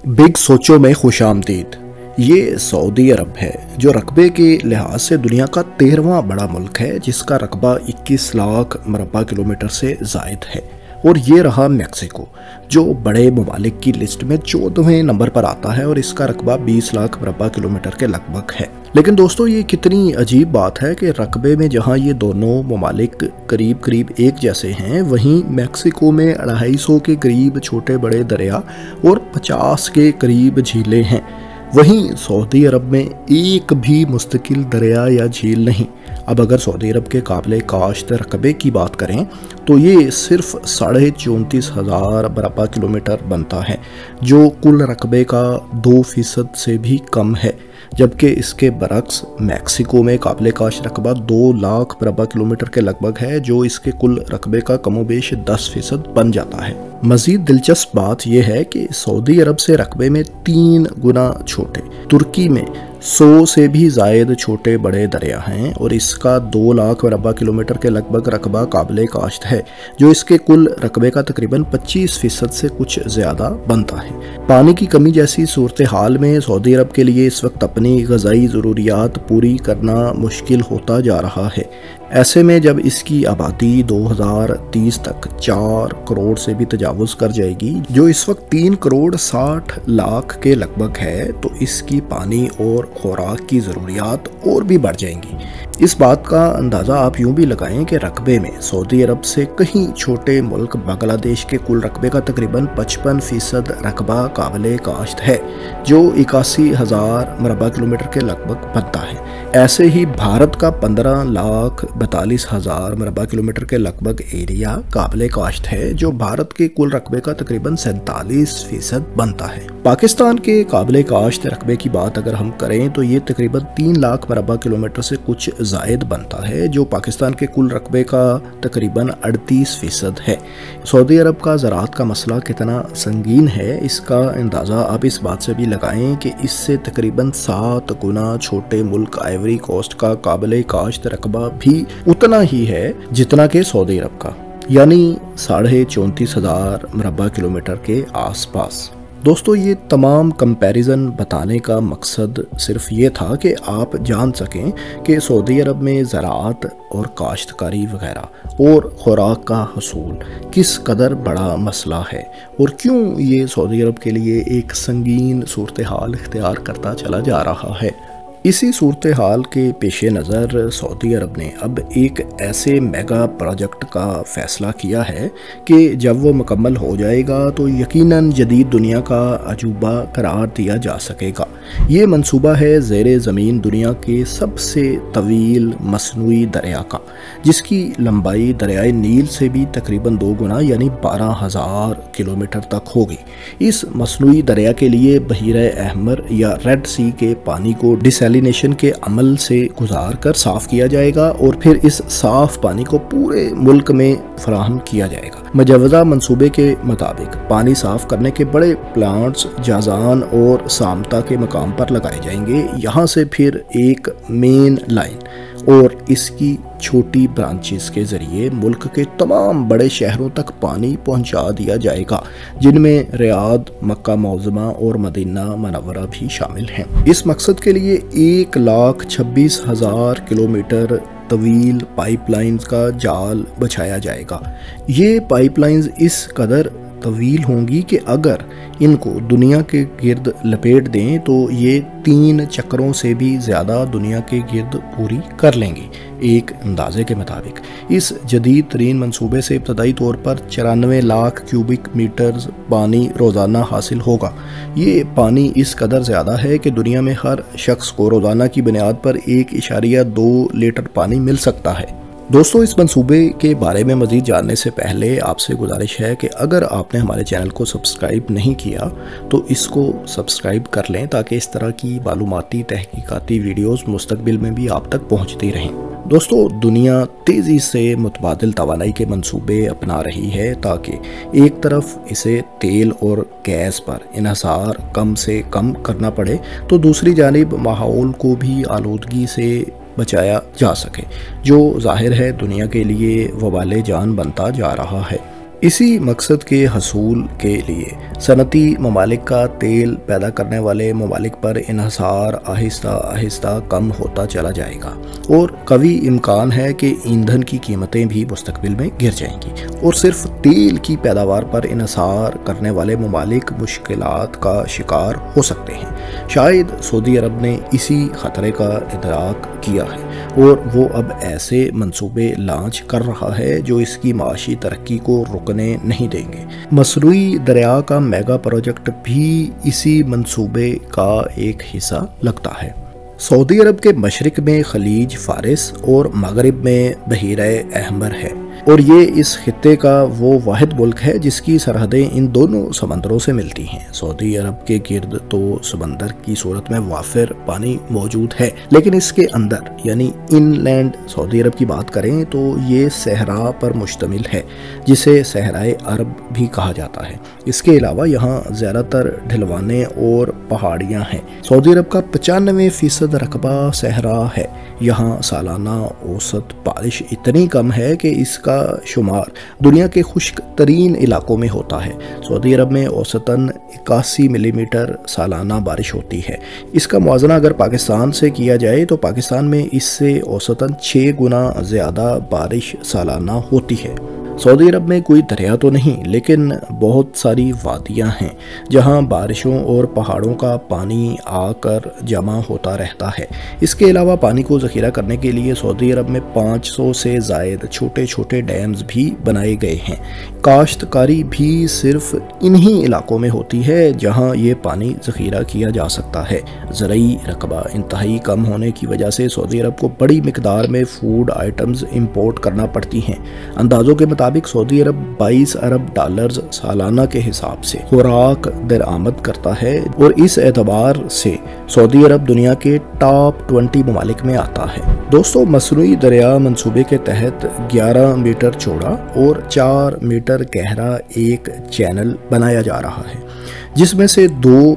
Big सोचो में खुशामदीद। ये सऊदी अरब है जो रकबे के लिहाज से दुनिया का 13वां बड़ा मुल्क है, जिसका रकबा 21 लाख मरबा किलोमीटर से ज़ायद है। और ये रहा मैक्सिको जो बड़े ममालिक की लिस्ट में 14वें नंबर पर आता है और इसका रकबा 20 लाख मरबा किलोमीटर के लगभग है। लेकिन दोस्तों, ये कितनी अजीब बात है कि रकबे में जहाँ ये दोनों ममालिक करीब करीब एक जैसे हैं, वहीं मैक्सिको में 250 के करीब छोटे बड़े दरिया और 50 के करीब झीलें हैं। वहीं सऊदी अरब में एक भी मुस्तकिल दरिया या झील नहीं। अब अगर सऊदी अरब के काबिले काश्त रकबे की बात करें तो ये सिर्फ 34,500 मरबा किलोमीटर बनता है, जो कुल रकबे का 2% से भी कम है। जबकि इसके बरक्स मैक्सिको में काबिले काश्त रकबा 2 लाख मरबा किलोमीटर के लगभग है, जो इसके कुल रकबे का कमोबेश 10% बन जाता है। मजीद दिलचस्प बात यह है कि सऊदी अरब से रकबे में 3 गुना छोटे तुर्की में 100 से भी ज़ायद छोटे बड़े दरिया हैं और इसका 2 लाख मरबा किलोमीटर के लगभग रकबा काबिले काश्त है, जो इसके कुल रकबे का तकरीबन 25% से कुछ ज़्यादा बनता है। पानी की कमी जैसी सूरत हाल में सऊदी अरब के लिए इस वक्त अपनी ग़ज़ाई ज़रूरियात पूरी करना मुश्किल होता जा रहा है। ऐसे में जब इसकी आबादी 2030 तक 4 करोड़ से भी तजावुज़ कर जाएगी, जो इस वक्त 3 करोड़ 60 लाख के लगभग है, तो इसकी पानी और खुराक की ज़रूरियात और भी बढ़ जाएंगी। इस बात का अंदाज़ा आप यूँ भी लगाएं कि रकबे में सऊदी अरब से कहीं छोटे मुल्क बांग्लादेश के कुल रकबे का तकरीबन 55% रकबा काबिले काश्त है, जो 81,000 मरबा किलोमीटर के लगभग बनता है। ऐसे ही भारत का 15,42,000 मरबा किलोमीटर के लगभग एरिया काबिले काश्त है, जो भारत के कुल रकबे का तकरीबन 47% बनता है। पाकिस्तान के काबिले काश्त रकबे की बात अगर हम करें तो ये तकरीबन 3 लाख मरबा किलोमीटर से कुछ ज़ायद बनता है, जो पाकिस्तान के कुल रकबे का तकरीबन 38% है। सऊदी अरब का ज़राअत का मसला कितना संगीन है, इसका अंदाज़ा आप इस बात से भी लगाएं कि इससे तकरीबन 7 गुना छोटे मुल्क आइवरी कोस्ट का काबिले काश्त रकबा भी उतना ही है जितना कि सऊदी अरब का, यानी 34,500 मरबा किलोमीटर के आसपास। दोस्तों, ये तमाम कंपैरिजन बताने का मकसद सिर्फ ये था कि आप जान सकें कि सऊदी अरब में ज़राअत और काश्तकारी वगैरह और खुराक का हसूल किस कदर बड़ा मसला है और क्यों ये सऊदी अरब के लिए एक संगीन सूरत हाल इख्तियार करता चला जा रहा है। इसी सूरत हाल के पेश नज़र सऊदी अरब ने अब एक ऐसे मेगा प्रोजेक्ट का फ़ैसला किया है कि जब वो मुकम्मल हो जाएगा तो यकीनन जदीद दुनिया का अजूबा करार दिया जा सकेगा। ये मंसूबा है ज़ेरे ज़मीन दुनिया के सबसे तवील मसनूई दरिया का, जिसकी लंबाई दरियाए नील से भी तकरीबन 2 गुना यानी 12,000 किलोमीटर तक होगी। इस मसनूई दरिया के लिए बहीरे अहमर या रेड सी के पानी को डिसैलिनेशन के अमल से गुजार कर साफ़ किया जाएगा और फिर इस साफ़ पानी को पूरे मुल्क में फराहम किया जाएगा। मुजव्वज़ा मंसूबे के मुताबिक पानी साफ़ करने के बड़े प्लांट्स जाजान और सामता के मकाम पर लगाए जाएंगे। यहाँ से फिर एक मेन लाइन और इसकी छोटी ब्रांचेस के ज़रिए मुल्क के तमाम बड़े शहरों तक पानी पहुँचा दिया जाएगा, जिनमें रियाद, मक्का मुअज़्ज़मा और मदीना मुनव्वरा भी शामिल हैं। इस मकसद के लिए 1,26,000 किलोमीटर तवील पाइपलाइंस का जाल बिछाया जाएगा। ये पाइपलाइंस इस कदर तवील होंगी कि अगर इनको दुनिया के गिर्द लपेट दें तो ये 3 चक्रों से भी ज़्यादा दुनिया के गिर्द पूरी कर लेंगी। एक अंदाजे के मुताबिक इस जदीद तरीन मंसूबे से इब्तदाई तौर पर 94 लाख क्यूबिक मीटर पानी रोज़ाना हासिल होगा। ये पानी इस कदर ज़्यादा है कि दुनिया में हर शख्स को रोज़ाना की बुनियाद पर 1.2 लीटर पानी मिल सकता है। दोस्तों, इस मंसूबे के बारे में मज़ीद जानने से पहले आपसे गुजारिश है कि अगर आपने हमारे चैनल को सब्सक्राइब नहीं किया तो इसको सब्सक्राइब कर लें, ताकि इस तरह की मालूमाती तहकीकाती वीडियोस मुस्तकबिल में भी आप तक पहुंचती रहें। दोस्तों, दुनिया तेज़ी से मुतबादिल तवानाई के मंसूबे अपना रही है ताकि एक तरफ इसे तेल और गैस पर इन्हसार कम से कम करना पड़े, तो दूसरी जानिब माहौल को भी आलूदगी से बचाया जा सके, जो जाहिर है दुनिया के लिए वबाले जान बनता जा रहा है। इसी मकसद के हसूल के लिए सनती ममालिक का तेल पैदा करने वाले ममालिक पर इन्हसार आहिस्ता आहिस्ता कम होता चला जाएगा और कभी इम्कान है कि ईंधन की कीमतें भी मुस्तकबिल में गिर जाएंगी और सिर्फ तेल की पैदावार पर इन्हसार करने वाले ममालिक मुश्किलात का शिकार हो सकते हैं। शायद सऊदी अरब ने इसी खतरे का इदराक किया है और वो अब ऐसे मंसूबे लॉन्च कर रहा है जो इसकी माशी तरक्की को रुकने नहीं देंगे। मसरूई दरिया का मेगा प्रोजेक्ट भी इसी मंसूबे का एक हिस्सा लगता है। सऊदी अरब के मशरिक में खलीज फारिस और मगरिब में बहीरे अहमर है और ये इस खित्ते का वो वाहिद मुल्क है जिसकी सरहदें इन दोनों समंदरों से मिलती हैं। सऊदी अरब के गिर्द तो समंदर की सूरत में वाफिर पानी मौजूद है, लेकिन इसके अंदर यानी इनलैंड सऊदी अरब की बात करें तो ये सहरा पर मुश्तमिल है जिसे सहराए अरब भी कहा जाता है। इसके अलावा यहाँ ज़्यादातर ढलवाने और पहाड़ियाँ हैं। सऊदी अरब का 95% रकबा सहरा है। यहाँ सालाना औसत बारिश इतनी कम है कि इसका शुमार दुनिया के खुश्क तरीन इलाकों में होता है। सऊदी अरब में औसतन 81 मिलीमीटर सालाना बारिश होती है। इसका मुआवजा अगर पाकिस्तान से किया जाए तो पाकिस्तान में इससे औसतन 6 गुना ज़्यादा बारिश सालाना होती है। सऊदी अरब में कोई दरिया तो नहीं, लेकिन बहुत सारी वादियाँ हैं जहाँ बारिशों और पहाड़ों का पानी आकर जमा होता रहता है। इसके अलावा पानी को ज़ख़ीरा करने के लिए सऊदी अरब में 500 से ज़ायद छोटे छोटे डैम्स भी बनाए गए हैं। काश्तकारी भी सिर्फ इन्हीं इलाकों में होती है जहाँ ये पानी ज़ख़ीरा किया जा सकता है। ज़रई रकबा इंतहाई कम होने की वजह से सऊदी अरब को बड़ी मिकदार में फ़ूड आइटम्स इम्पोर्ट करना पड़ती हैं। अंदाज़ों के मुताबिक सऊदी अरब 22 अरब डॉलर्स सालाना के हिसाब से खुराक दरामद करता है और इस एतबार से सऊदी अरब दुनिया के टॉप 20 ममालिक में आता है। दोस्तों, मसनूई दरिया मंसूबे के तहत 11 मीटर चौड़ा और 4 मीटर गहरा एक चैनल बनाया जा रहा है जिसमें से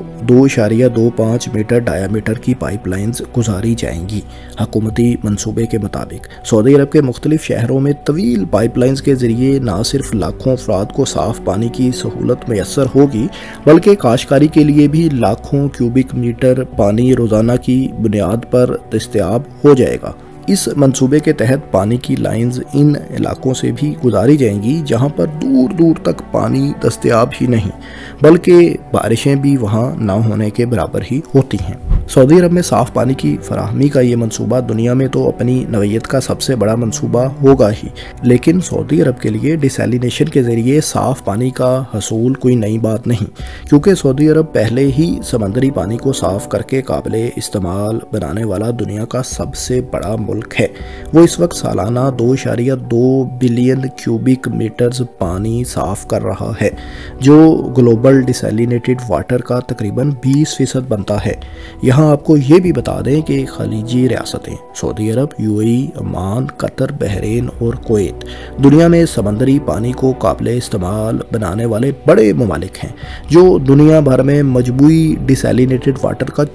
2.25 मीटर डायामीटर की पाइपलाइंस गुजारी जाएंगी। हुकूमती मंसूबे के मुताबिक सऊदी अरब के मुख्तलिफ शहरों में तवील पाइपलाइंस के ज़रिए न सिर्फ लाखों अफराद को साफ़ पानी की सहूलत मैसर होगी बल्कि काश्तकारी के लिए भी लाखों क्यूबिक मीटर पानी रोज़ाना की बुनियाद पर दस्तयाब हो जाएगा। इस मंसूबे के तहत पानी की लाइंस इन इलाकों से भी गुजारी जाएंगी जहां पर दूर दूर तक पानी दस्तयाब ही नहीं बल्कि बारिशें भी वहां ना होने के बराबर ही होती हैं। सऊदी अरब में साफ़ पानी की फराहमी का ये मंसूबा दुनिया में तो अपनी नवैयत का सबसे बड़ा मंसूबा होगा ही, लेकिन सऊदी अरब के लिए डिसैलिनेशन के ज़रिए साफ़ पानी का हसूल कोई नई बात नहीं, क्योंकि सऊदी अरब पहले ही समंदरी पानी को साफ़ करके काबिले इस्तेमाल बनाने वाला दुनिया का सबसे बड़ा मुल्क है। वो इस वक्त सालाना 2.2 बिलियन क्यूबिक मीटर्स पानी साफ़ कर रहा है जो ग्लोबल डिसैलिनेटेड वाटर का तकरीबन 20% बनता है। यहाँ आपको ये भी बता दें कि खलीजी रियासतें Saudi Arab, UAE, Oman, Qatar, Bahrain और कुवैत दुनिया में समंदरी पानी को काबिले इस्तेमाल बनाने वाले बड़े ममालिक हैं जो दुनिया भर में मजबूई डिसैलिनेटेड वाटर का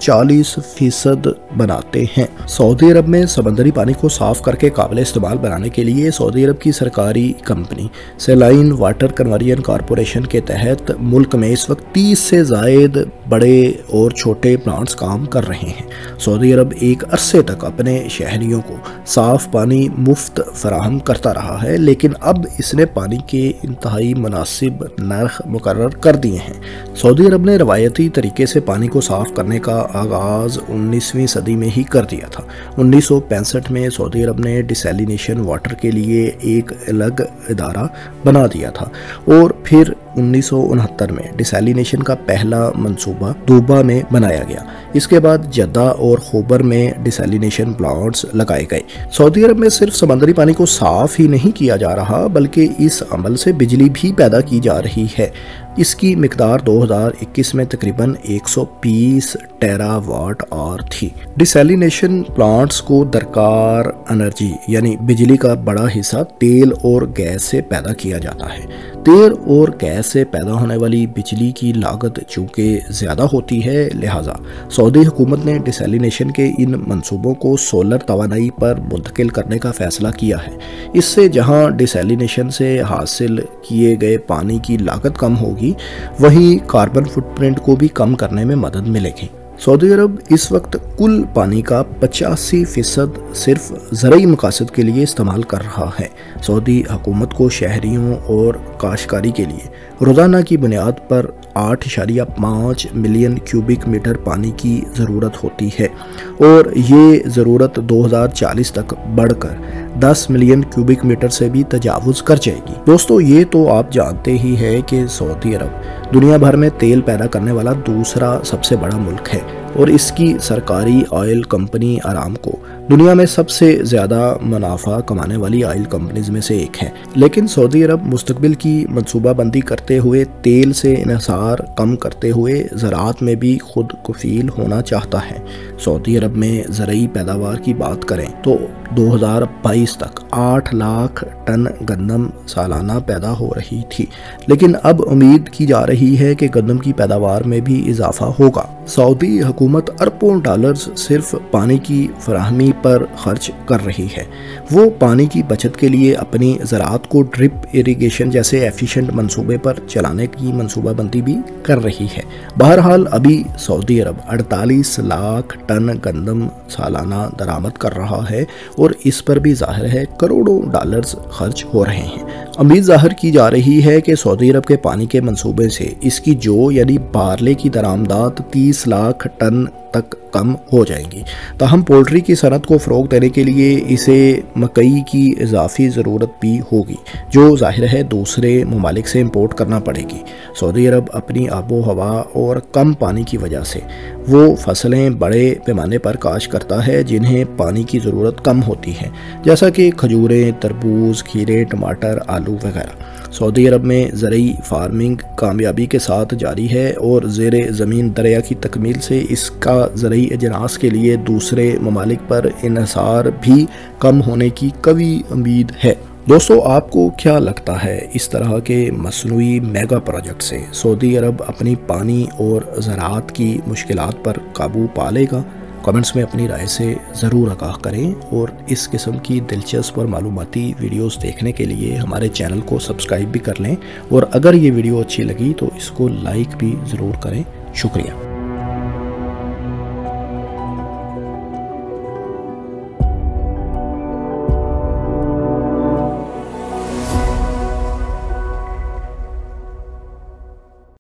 40% बनाते हैं। सऊदी अरब में समंदरी पानी को साफ करके काबिले इस्तेमाल बनाने के लिए सऊदी अरब की सरकारी company saline water conversion corporation के तहत मुल्क में इस वक्त 30 से ज़ायद बड़े और छोटे प्लांट्स काम कर रहे हैं। सऊदी अरब एक अरसे तक अपने शहरियों को साफ पानी मुफ्त फराहम करता रहा है, लेकिन अब इसने पानी के इंतहाई मुनासिब नर्ख मुकर्रर कर दिए हैं। सऊदी अरब ने रवायती तरीके से पानी को साफ करने का आगाज़ 19वीं सदी में ही कर दिया था। 1965 में सऊदी अरब ने डिसैलिनेशन वाटर के लिए एक अलग इदारा बना दिया था और फिर 1969 में डिसैलिनेशन का पहला मंसूबा दूबा में बनाया गया। इसके बाद जद्दा और खोबर में डिसैलिनेशन प्लांट्स लगाए गए। सऊदी अरब में सिर्फ समंदरी पानी को साफ ही नहीं किया जा रहा बल्कि इस अमल से बिजली भी पैदा की जा रही है। इसकी मिकदार 2021 में तकरीबन 120 टेरावाट आवर थी। डिसैलिनेशन प्लांट्स को दरकार एनर्जी यानी बिजली का बड़ा हिस्सा तेल और गैस से पैदा किया जाता है। तेल और गैस से पैदा होने वाली बिजली की लागत चूँकि ज़्यादा होती है, लिहाजा सऊदी हुकूमत ने डिसैलिनेशन के इन मंसूबों को सोलर तवानाई पर मुंतकिल करने का फ़ैसला किया है। इससे जहां डिसैलिनेशन से हासिल किए गए पानी की लागत कम होगी, वहीं कार्बन फुटप्रिंट को भी कम करने में मदद मिलेगी। सऊदी अरब इस वक्त कुल पानी का 85% सिर्फ ज़रूरी मकासद के लिए इस्तेमाल कर रहा है। सऊदी हुकूमत को शहरियों और काश्तकारी के लिए रोज़ाना की बुनियाद पर 8.5 मिलियन क्यूबिक मीटर पानी की ज़रूरत होती है और ये ज़रूरत 2040 तक बढ़कर 10 मिलियन क्यूबिक मीटर से भी तजावुज़ कर जाएगी। दोस्तों, ये तो आप जानते ही हैं कि सऊदी अरब दुनिया भर में तेल पैदा करने वाला दूसरा सबसे बड़ा मुल्क है और इसकी सरकारी ऑयल कंपनी अरामको दुनिया में सबसे ज़्यादा मुनाफा कमाने वाली ऑयल कंपनीज में से एक है। लेकिन सऊदी अरब मुस्तकबिल की मनसूबाबंदी करते हुए तेल से इन्हिसार कम करते हुए ज़राअत में भी खुद कफील होना चाहता है। सऊदी अरब में ज़रूरी पैदावार की बात करें तो 2022 तक 8 लाख टन गंदम सालाना पैदा हो रही थी, लेकिन अब उम्मीद की जा रही है कि गंदम की पैदावार में भी इजाफा होगा। सऊदी हुकूमत अरबों डॉलर्स सिर्फ पानी की फराहमी पर खर्च कर रही है। वो पानी की बचत के लिए अपनी ज़राअत को ड्रिप इरिगेशन जैसे एफिशिएंट मंसूबे पर चलाने की मनसूबाबंदी भी कर रही है। बहरहाल अभी सऊदी अरब 48 लाख टन गंदम सालाना दरामद कर रहा है और इस पर भी जाहिर है करोड़ों डॉलर्स खर्च हो रहे हैं। उम्मीद जाहिर की जा रही है कि सऊदी अरब के पानी के मंसूबे से इसकी जो यानी बारले की दरामदात 30 लाख टन तक कम हो जाएंगी। ताहम पोल्ट्री की सनत को फ़रोग देने के लिए इसे मकई की इजाफी ज़रूरत भी होगी, जो जाहिर है दूसरे ममालिक से इम्पोर्ट करना पड़ेगी। सऊदी अरब अपनी आबो हवा और कम पानी की वजह से वो फसलें बड़े पैमाने पर काश्त करता है जिन्हें पानी की ज़रूरत कम होती है, जैसा कि खजूरें, तरबूज, खीरे, टमाटर, आलू वगैरह। सऊदी अरब में ज़रूरी फार्मिंग कामयाबी के साथ जारी है और ज़ेरे ज़मीन दरिया की तकमील से इसका ज़रूरी अजनास के लिए दूसरे ममालिक पर इन्हिसार भी कम होने की कवी उम्मीद है। दोस्तों, आपको क्या लगता है इस तरह के मसनूई मेगा प्रोजेक्ट से सऊदी अरब अपनी पानी और ज़राअत की मुश्किलात पर काबू पा लेगा? कमेंट्स में अपनी राय से ज़रूर आगाह करें और इस किस्म की दिलचस्प और मालूमाती वीडियोस देखने के लिए हमारे चैनल को सब्सक्राइब भी कर लें और अगर ये वीडियो अच्छी लगी तो इसको लाइक भी ज़रूर करें। शुक्रिया।